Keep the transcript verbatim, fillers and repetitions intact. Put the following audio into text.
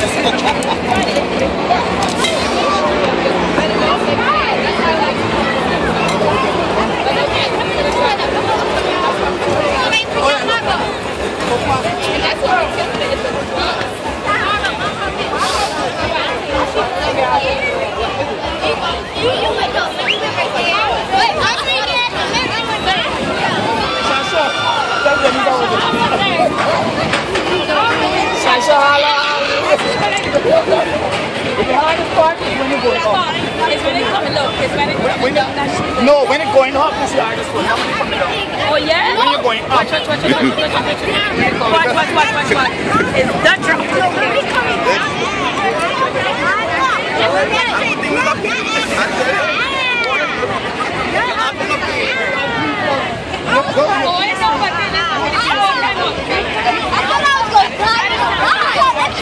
No, when it's going up, this is the hardest one. Now when it's coming down. Oh yeah? When you're going up. Watch, watch, watch, watch, watch, watch, watch, watch, watch, watch, watch, watch. It's that drop.